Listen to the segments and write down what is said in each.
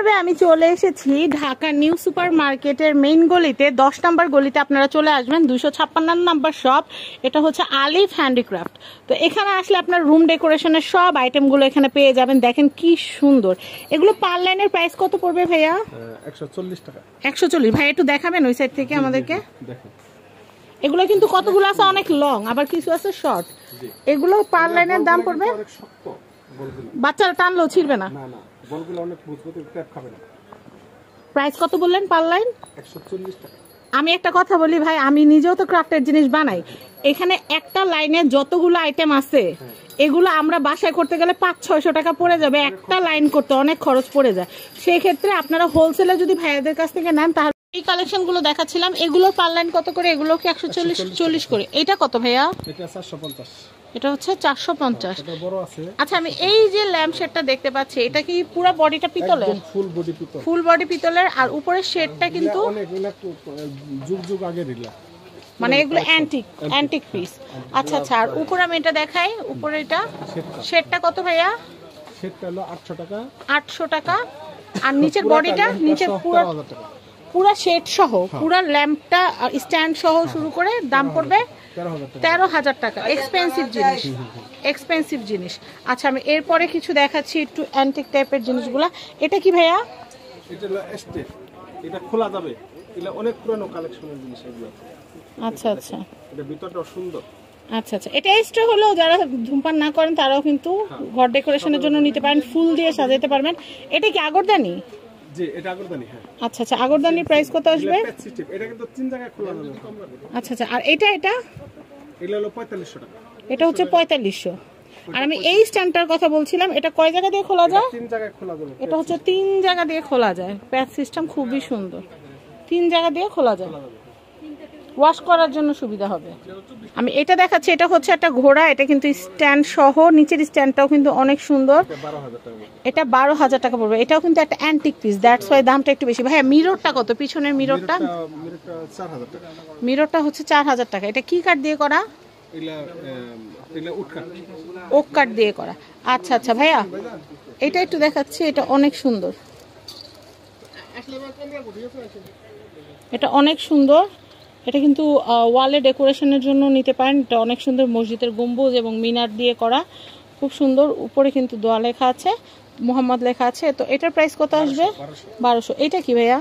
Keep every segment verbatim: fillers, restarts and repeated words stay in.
পর্বে আমি চলে এসেছি ঢাকা নিউ সুপার মার্কেটের মেইন গলিতে, দশ নম্বর গলিতে আপনারা চলে আসবেন, দুইশো ছাপ্পান্ন নাম্বার শপ। এটা হচ্ছে আলিফ হ্যান্ডিক্রাফট। তো এখানে আসলে আপনার রুম ডেকোরেশনের সব আইটেমগুলো এখানে পেয়ে যাবেন। দেখেন কি সুন্দর এগুলো। পার লাইনের প্রাইস কত পড়বে ভাইয়া? একশো চল্লিশ টাকা। একশো চল্লিশ। ভাই একটু দেখাবেন ওই সাইড থেকে আমাদেরকে। এগুলো কিন্তু কতগুলো আছে, অনেক লং, আবার কিছু আছে শর্ট। এগুলো পার লাইনের দাম পড়বে, বাচ্চারা টানলেও ছিড়বে না। প্রাইস কত বললেন পার লাইন? একশো চল্লিশ টাকা। আমি একটা কথা বলি ভাই, আমি নিজেও তো ক্রাফটের জিনিস বানাই। এখানে একটা লাইনে যতগুলো আইটেম আছে এগুলো আমরা বাসায় করতে গেলে পাঁচ ছয়শো টাকা পড়ে যাবে। একটা লাইন করতে অনেক খরচ পড়ে যায়। সেই ক্ষেত্রে আপনারা হোলসেলে যদি ভাইয়াদের কাছ থেকে নেন তাহলে এই কালেকশন গুলো দেখাচ্ছিলাম, এগুলো পার লাইন কত করে? এগুলো কি একশো চল্লিশ চল্লিশ করে? এটা কত ভাইয়া? এটা চারশো পঞ্চাশ। এটা হচ্ছে চারশো পঞ্চাশ। আচ্ছা, আমি এই যে ল্যাম্প শেডটা দেখতে পাচ্ছি, এটা কি পুরো বডিটা পিতলের? ফুল বডি পিতল। ফুল বডি পিতলের। আর উপরের শেডটা কিন্তু অনেক যুগ যুগ আগের এগুলা, মানে এগুলো অ্যান্টিক অ্যান্টিক পিস। আচ্ছা আচ্ছা। আর উপরে আমি এটা দেখাই, উপরে এটা শেডটা কত ভাইয়া? শেডটা হলো আটশো টাকা। আটশো টাকা। আর নিচের বডিটা, নিচে পুরো পুরা শেড সহ, পুরা ল্যাম্পটা স্ট্যান্ড সহ শুরু করে দাম পড়বে তেরো হাজার টাকা। এক্সপেন্সিভ জিনিস, এক্সপেন্সিভ জিনিস। আচ্ছা, আমি এরপরে কিছু দেখাচ্ছি একটু অ্যান্টিক টাইপের জিনিসগুলা। এটা কি ভাইয়া? এটা হলো স্টেপ, এটা খোলা যাবে। এটা অনেক পুরনো কালেকশনের জিনিস এগুলো। আচ্ছা আচ্ছা। এটা ভিতরটা সুন্দর। আচ্ছা আচ্ছা। এটা এক্সট্রা হলো যারা ধূমপান না করেন তারাও কিন্তু ঘর ডেকোরেশনের জন্য নিতে পারেন, ফুল দিয়ে সাজাতে পারবেন। এটা কি আগরদানি? জি, এটা আগরদানি। হ্যাঁ। আচ্ছা আচ্ছা। আগরদানির প্রাইস কত আসবে? এটা কিন্তু তিন জায়গায় খোলা যাবে। আচ্ছা আচ্ছা। আর এটা এটা এটা হলো পঁয়তাল্লিশশো টাকা। এটা হচ্ছে পঁয়তাল্লিশশো। আর আমি এই স্ট্যান্ডটার কথা বলছিলাম, এটা কয় জায়গা দিয়ে খোলা যায়? তিন জায়গায় খোলা যাবে। এটা হচ্ছে তিন জায়গা দিয়ে খোলা যায়। প্যাচ সিস্টেম খুবই সুন্দর, তিন জায়গা দিয়ে খোলা যায়, ওয়াশ করার জন্য সুবিধা হবে। আমি এটা দেখাচ্ছি, এটা হচ্ছে একটা ঘোড়া। এটা কিন্তু স্ট্যান্ড সহ, নিচের স্ট্যান্ডটাও কিন্তু অনেক সুন্দর। এটা বারো হাজার টাকা পড়বে। এটাও কিন্তু একটা অ্যান্টিক পিস, দ্যাটস ওয়াই দামটা একটু বেশি। ভাইয়া মিররটা কত? পিছনের মিররটা, মিররটা হচ্ছে চার হাজার টাকা। এটা কি কাঠ দিয়ে করা? ওক কাঠ দিয়ে করা। আচ্ছা আচ্ছা ভাইয়া, এটা একটু দেখাচ্ছি, এটা অনেক সুন্দর, এটা অনেক সুন্দর। এটা কিন্তু ওয়ালে ডেকোরেশনের জন্য নিতে পারেন। এটা অনেক সুন্দর, মসজিদের গম্বুজ এবং মিনার দিয়ে করা, খুব সুন্দর। উপরে কিন্তু দোয়া লেখা আছে, মোহাম্মদ লেখা আছে। তো এটার প্রাইস কত আসবে? বারোশো। এটা কি ভাইয়া?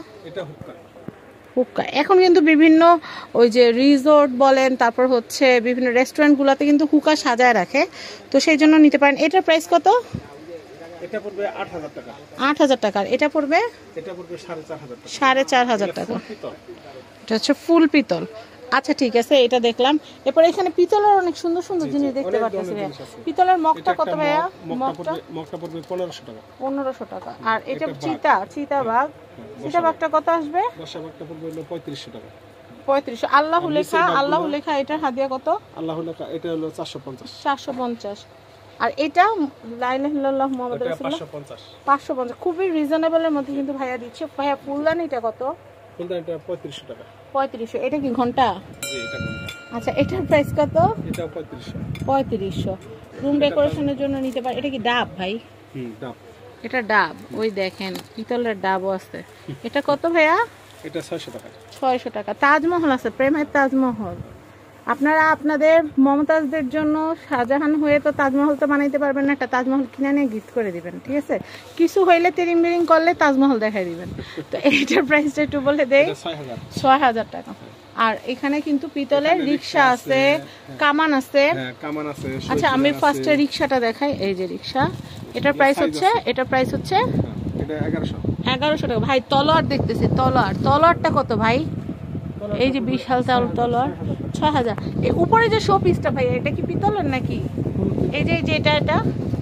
হুক্কা। এখন কিন্তু বিভিন্ন ওই যে রিসোর্ট বলেন, তারপর হচ্ছে বিভিন্ন রেস্টুরেন্টগুলোতে কিন্তু হুক্কা সাজায় রাখে, তো সেই জন্য নিতে পারেন। এটার প্রাইস কত? এটা পড়বে আট হাজার টাকা। আট হাজার টাকা। এটা পড়বে এটা পড়বে সাড়ে চার হাজার টাকা। সাড়ে চার হাজার টাকা। এটা হচ্ছে ফুল পিতল। আচ্ছা ঠিক আছে, এটা দেখলাম। এরপর এখানে পিতলের অনেক সুন্দর সুন্দর জিনিস দেখতে পাচ্ছি। পিতলের মগটা কত ভাইয়া? মগটা মগটা পড়বে পনেরোশো টাকা। পনেরোশো টাকা। আর এটা চিতা, চিতা বাঘ, চিতা বাঘটা কত আসবে? বর্ষা বাঘটা পড়বে হলো পঁয়ত্রিশশো টাকা। পঁয়ত্রিশশো। আল্লাহ লেখা, আল্লাহ লেখা, এটার হাদিয়া কত? আল্লাহ লেখা, এটা হলো চারশো পঞ্চাশ। চারশো পঞ্চাশ। আর এটা লা ইলাহা ইল্লাল্লাহ মুহাম্মাদুর রাসূলুল্লাহ, পাঁচশো পঞ্চাশ। পাঁচশো পঞ্চাশ। খুবই রিজনেবলের মধ্যে কিন্তু ভাইয়া দিচ্ছে। ভাইয়া ফুলদানিটা কত? ফুলদানিটা পঁয়ত্রিশশো টাকা। পঁয়ত্রিশশো। এটা কি ঘন্টা? জি, এটা ঘন্টা। আচ্ছা, এটার প্রাইস কত? এটাও পঁয়ত্রিশশো। পঁয়ত্রিশশো। রুম ডেকোরেশনের জন্য নিতে পারে। এটা কি ডাব ভাই? হুম, ডাব। এটা ডাব। ওই দেখেন পিতলের ডাবও আছে। এটা কত ভাইয়া? এটা ছয়শো টাকা। ছয়শো টাকা। তাজমহল আছে, প্রেমের তাজমহল। আপনারা আপনাদের মমতাজদের জন্য শাহজাহান হয়ে তো তাজমহল তো বানাইতে পারবেন না, একটা তাজমহল কিনে নিয়ে গিফট করে দিবেন, ঠিক আছে? কিছু হইলে তিরিং বিরিং করলে তাজমহল দেখাই দিবেন। তো এইটার প্রাইসটা একটু বলে দেই। ছয় হাজার টাকা। আর এখানে কিন্তু পিতলের রিক্সা আছে, কামান আছে। কামান আছে। আচ্ছা, আমি ফার্স্টে রিক্সাটা দেখাই। এই যে রিক্সা, এটার প্রাইস হচ্ছে, এটার প্রাইস হচ্ছে এটা এগারোশো। এগারোশো টাকা। ভাই তলোয়ার দেখতেছি, তলোয়ার, তলোয়ারটা কত ভাই? এই যে বিশাল তলোয়ার, ছয় হাজার। এই উপরে যে শো পিসটা ভাই, এটা কি পিতলের নাকি? এই যে এটা এটা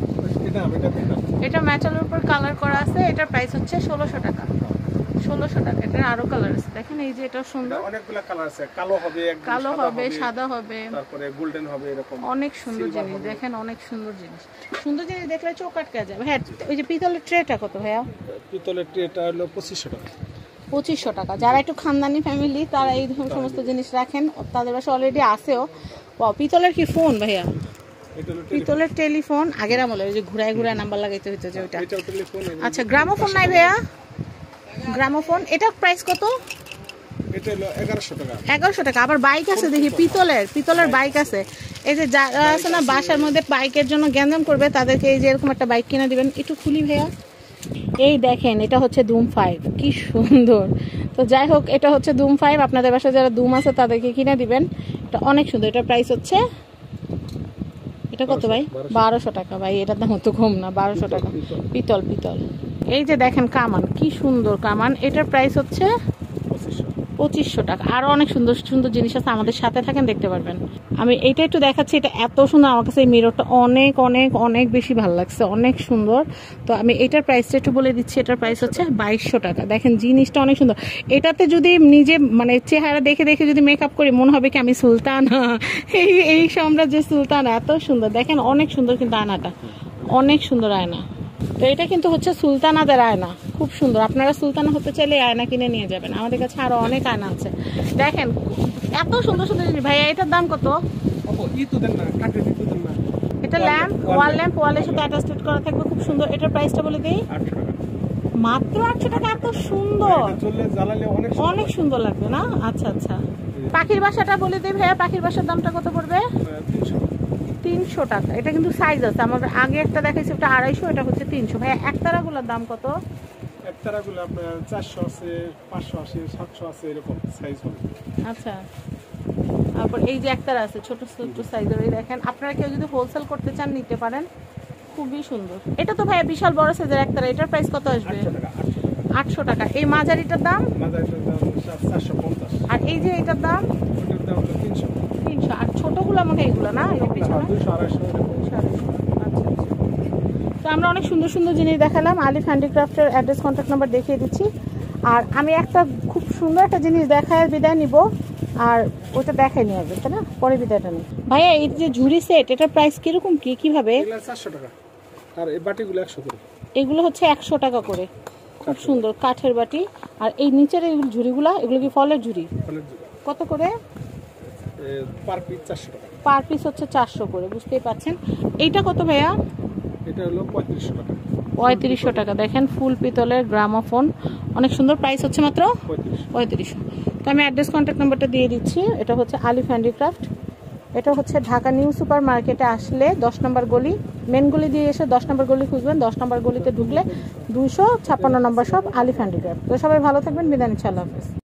এটা মেটালের উপর কালার করা আছে। এটার প্রাইস হচ্ছে ষোলোশো টাকা। ষোলোশো টাকা। এটা আরো কালার আছে, দেখেন। এই যে এটা সুন্দর, অনেকগুলো কালার আছে। কালো হবে, কালো হবে, সাদা হবে, তারপরে গোল্ডেন হবে, এরকম অনেক সুন্দর জিনিস। দেখেন অনেক সুন্দর জিনিস, সুন্দর জিনিস দেখলে চোখ আটকে যায়। হ্যাঁ, ওই যে পিতলের ট্রেটা কত ভাইয়া? পিতলের ট্রেটা হলো পঁচিশশো টাকা। পঁচিশশো টাকা। যারা একটু খানদানি ফ্যামিলি তারা এই ধরনের সমস্ত জিনিস রাখেন, তাদের বাসা অলরেডি আসেও। পিতলের কি ফোন ভাইয়া? পিতলের টেলিফোন। আগের আমলে ওই যে ঘুরায় ঘুরায় নাম্বার লাগাইতে হইতো যে ওইটা। আচ্ছা, গ্রামোফোন নাই ভাইয়া? গ্রামোফোন, এটা প্রাইস কত? এটা হলো এগারোশো টাকা। এগারোশো টাকা। আবার বাইক আছে দেখি, পিতলের পিতলের বাইক আছে। এই যে যারা আছে না বাসার মধ্যে বাইকের জন্য গ্যাঞ্জাম করবে তাদেরকে এই যে এরকম একটা বাইক কিনে দিবেন। একটু খুলি ভাইয়া, এই দেখেন এটা হচ্ছে দুম ফাইভ, কি সুন্দর। তো যাই হোক, এটা হচ্ছে দুম ফাইভ, আপনাদের বাসায় যারা দুম আছে তাদেরকে কিনে দিবেন। এটা অনেক সুন্দর। এটার প্রাইস হচ্ছে, এটা কত ভাই? বারোশো টাকা। ভাই এটার দাম তো কম না, বারোশো টাকা। পিতল পিতল। এই যে দেখেন কামান, কি সুন্দর কামান। এটার প্রাইস হচ্ছে পঁচিশশো টাকা। আরো অনেক সুন্দর সুন্দর জিনিস আছে, আমাদের সাথে থাকেন দেখতে পারবেন। আমি এইটা একটু দেখাচ্ছি, এটা এত সুন্দর। আমার কাছে এই মিররটা অনেক অনেক অনেক বেশি ভালো লাগছে, অনেক সুন্দর। তো আমি এটার প্রাইসটা একটু বলে দিচ্ছি। এটার প্রাইস হচ্ছে বাইশশো টাকা। দেখেন জিনিসটা অনেক সুন্দর। এটাতে যদি নিজে মানে চেহারা দেখে দেখে যদি মেকআপ করি মনে হবে কি আমি সুলতান, এই এই সাম্রাজ্যের সুলতান। এত সুন্দর দেখেন, অনেক সুন্দর কিন্তু আয়নাটা, অনেক সুন্দর আয়না। তো এটা কিন্তু হচ্ছে সুলতানাদের আয়না, খুব সুন্দর। আপনারা সুলতানা হতে চাইলে আয়না কিনে নিয়ে যাবেন, আমাদের কাছে আরো অনেক আয়না আছে। দেখেন এত সুন্দর সুন্দর জিনিস। ভাইয়া এটার দাম কত? এটা ল্যাম্প, ওয়াল ল্যাম্প, ওয়ালের সাথে অ্যাটাচড করা থাকবে, খুব সুন্দর। এটার প্রাইসটা বলে দিই, মাত্র আটশো টাকা। এত সুন্দর, অনেক সুন্দর লাগবে না? আচ্ছা আচ্ছা। পাখির বাসাটা বলে দিই ভাইয়া, পাখির বাসার দামটা কত পড়বে? তিনশো টাকা। এটা কিন্তু সাইজ আছে, আমার আগে একটা দেখাইছি ওটা আড়াইশো, এটা হচ্ছে তিনশো। ভাইয়া একতারাগুলোর দাম কত? একতারাগুলো আপনার চারশো আছে, পাঁচশো আছে, সাতশো আছে, এরকম সাইজ হবে। আচ্ছা। তারপর এই যে একতারা আছে ছোট ছোট সাইজের, এই দেখেন। আপনারা কেউ যদি হোলসেল করতে চান নিতে পারেন, খুবই সুন্দর। এটা তো ভাইয়া বিশাল বড় সাইজের একতারা, এটার প্রাইস কত আসবে? আটশো টাকা। এই মাঝারিটার দাম? চারশো পঞ্চাশ। আর এই যে এটার দাম? তিনশো। তিনশো। আর ছোটগুলো মনে এইগুলো না, এই পিছনে? তো আমরা অনেক সুন্দর সুন্দর জিনিস দেখালাম। আলিফ হ্যান্ডিক্রাফটের অ্যাড্রেস, কন্ট্যাক্ট নাম্বার দেখিয়ে দিচ্ছি। আর আমি একটা খুব সুন্দর একটা জিনিস দেখায় বিদায় নিব, আর ওটা দেখাই নিয়ে আসবে, তাই না? পরে বিদায়টা নেই। ভাইয়া এই যে ঝুড়ি সেট, এটার প্রাইস কিরকম, কি কিভাবে? চারশো টাকা। আর এই বাটিগুলো একশো করে। এগুলো হচ্ছে একশো টাকা করে, খুব সুন্দর কাঠের বাটি। আর এই নিচের এই ঝুড়িগুলা, এগুলো কি ফলের ঝুড়ি? কত করে? পার পিস চারশো টাকা। পার পিস হচ্ছে চারশো করে, বুঝতেই পাচ্ছেন। এইটা কত ভাইয়া? এটা হলো পঁয়ত্রিশশো টাকা। পঁয়ত্রিশশো টাকা। দেখেন ফুল পিতলের গ্রামোফোন, অনেক সুন্দর। প্রাইস হচ্ছে মাত্র পঁয়ত্রিশশো। তো আমি অ্যাড্রেস কন্ট্যাক্ট নাম্বারটা দিয়ে দিচ্ছি। এটা হচ্ছে আলিফ হ্যান্ডিক্রাফট। এটা হচ্ছে ঢাকা নিউ সুপার মার্কেটে আসলে দশ নম্বর গলি, মেন গলি দিয়ে এসে দশ নম্বর গলি খুঁজবেন। দশ নম্বর গলিতে ঢুকলে দুইশো ছাপ্পান্ন নম্বর সব আলিফ হ্যান্ডিক্রাফট। তো সবাই ভালো থাকবেন, বিদায় নিচ্ছি, আল্লাহ হাফেজ।